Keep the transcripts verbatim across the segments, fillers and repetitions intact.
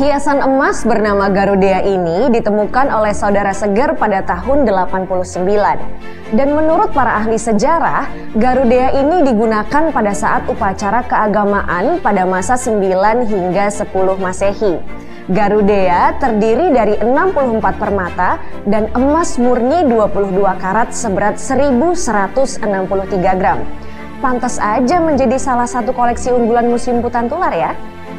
Hiasan emas bernama Garudea ini ditemukan oleh saudara Seger pada tahun delapan puluh sembilan. Dan menurut para ahli sejarah, Garudea ini digunakan pada saat upacara keagamaan pada masa sembilan hingga sepuluh Masehi. Garudea terdiri dari enam puluh empat permata dan emas murni dua puluh dua karat seberat seribu seratus enam puluh tiga gram. Pantas aja menjadi salah satu koleksi unggulan Museum Hutan Tular ya.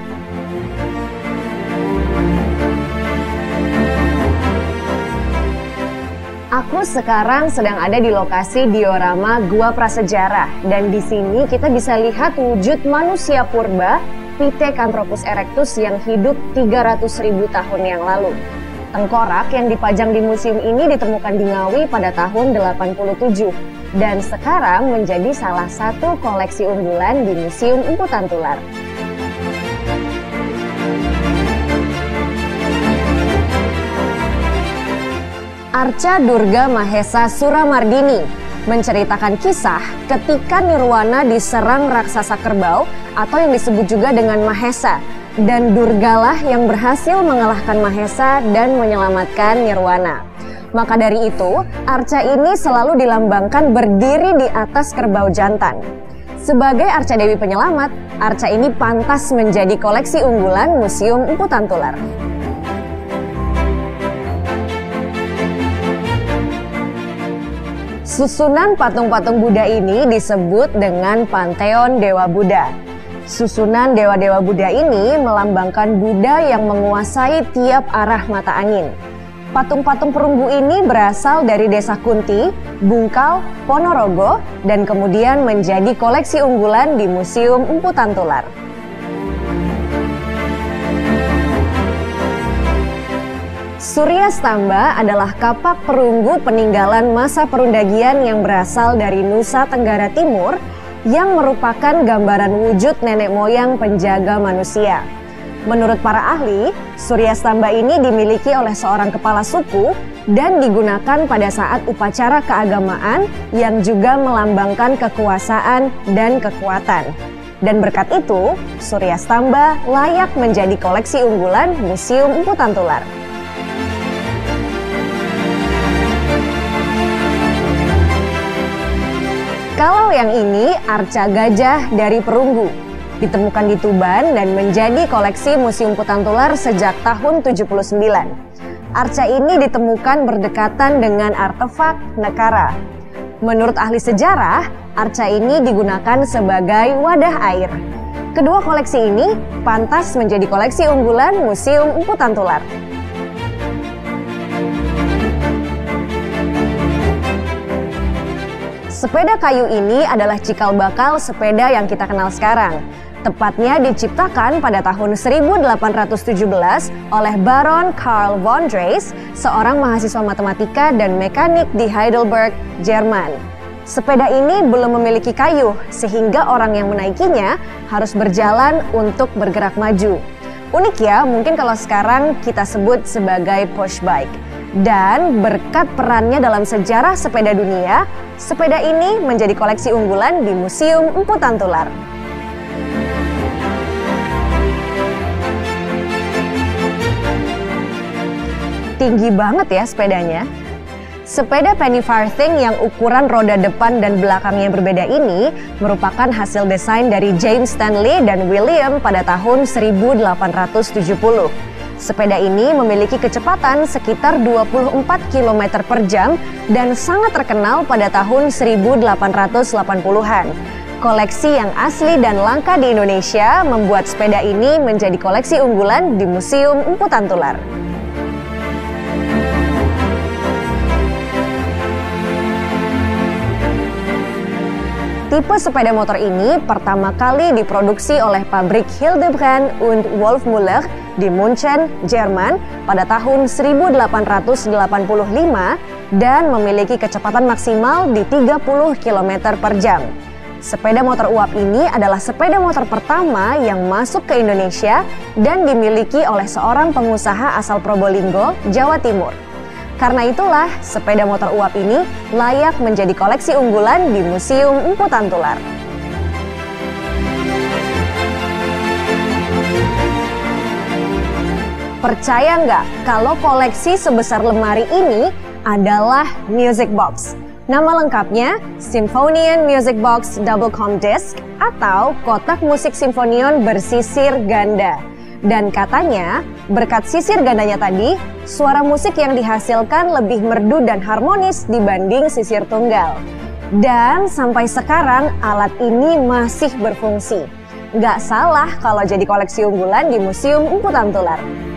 Aku sekarang sedang ada di lokasi diorama Gua Prasejarah dan di sini kita bisa lihat wujud manusia purba Pithecanthropus erectus yang hidup tiga ratus ribu tahun yang lalu. Tengkorak yang dipajang di museum ini ditemukan di Ngawi pada tahun delapan puluh tujuh dan sekarang menjadi salah satu koleksi unggulan di Museum Hutan Tular. Arca Durga Mahesa Suramardini menceritakan kisah ketika Nirwana diserang raksasa kerbau atau yang disebut juga dengan Mahesa, dan Durgalah yang berhasil mengalahkan Mahesa dan menyelamatkan Nirwana. Maka dari itu, arca ini selalu dilambangkan berdiri di atas kerbau jantan. Sebagai arca Dewi Penyelamat, arca ini pantas menjadi koleksi unggulan Museum Hutan Tular. Susunan patung-patung Buddha ini disebut dengan Pantheon Dewa Buddha. Susunan dewa-dewa Buddha ini melambangkan Buddha yang menguasai tiap arah mata angin. Patung-patung perunggu ini berasal dari desa Kunti, Bungkal, Ponorogo, dan kemudian menjadi koleksi unggulan di Museum Hutan Tular. Surya Stamba adalah kapak perunggu peninggalan masa perundagian yang berasal dari Nusa Tenggara Timur yang merupakan gambaran wujud nenek moyang penjaga manusia. Menurut para ahli, Surya Stamba ini dimiliki oleh seorang kepala suku dan digunakan pada saat upacara keagamaan yang juga melambangkan kekuasaan dan kekuatan. Dan berkat itu, Surya Stamba layak menjadi koleksi unggulan Museum Hutan Tular. Kalau yang ini arca gajah dari perunggu, ditemukan di Tuban dan menjadi koleksi Museum Hutan Tular sejak tahun tujuh puluh sembilan. Arca ini ditemukan berdekatan dengan artefak Nekara. Menurut ahli sejarah, arca ini digunakan sebagai wadah air. Kedua koleksi ini pantas menjadi koleksi unggulan Museum Hutan Tular. Sepeda kayu ini adalah cikal bakal sepeda yang kita kenal sekarang. Tepatnya diciptakan pada tahun seribu delapan ratus tujuh belas oleh Baron Karl von Drais, seorang mahasiswa matematika dan mekanik di Heidelberg, Jerman. Sepeda ini belum memiliki kayu, sehingga orang yang menaikinya harus berjalan untuk bergerak maju. Unik ya, mungkin kalau sekarang kita sebut sebagai push bike. Dan berkat perannya dalam sejarah sepeda dunia, sepeda ini menjadi koleksi unggulan di Museum Hutan Tular. Tinggi banget ya sepedanya. Sepeda penny farthing yang ukuran roda depan dan belakangnya berbeda ini merupakan hasil desain dari James Stanley dan William pada tahun seribu delapan ratus tujuh puluh. Sepeda ini memiliki kecepatan sekitar dua puluh empat kilometer per jam dan sangat terkenal pada tahun seribu delapan ratus delapan puluhan. Koleksi yang asli dan langka di Indonesia membuat sepeda ini menjadi koleksi unggulan di Museum Hutan Tular. Tipe sepeda motor ini pertama kali diproduksi oleh pabrik Hildebrand und Wolfmüller di München, Jerman pada tahun seribu delapan ratus delapan puluh lima dan memiliki kecepatan maksimal di tiga puluh kilometer per jam. Sepeda motor uap ini adalah sepeda motor pertama yang masuk ke Indonesia dan dimiliki oleh seorang pengusaha asal Probolinggo, Jawa Timur. Karena itulah, sepeda motor uap ini layak menjadi koleksi unggulan di Museum Hutan Tular. Percaya nggak kalau koleksi sebesar lemari ini adalah music box? Nama lengkapnya Symphonion Music Box Double Comp Disc atau kotak musik Symphonion bersisir ganda. Dan katanya berkat sisir gandanya tadi, suara musik yang dihasilkan lebih merdu dan harmonis dibanding sisir tunggal. Dan sampai sekarang alat ini masih berfungsi. Nggak salah kalau jadi koleksi unggulan di Museum Empu Tamtular.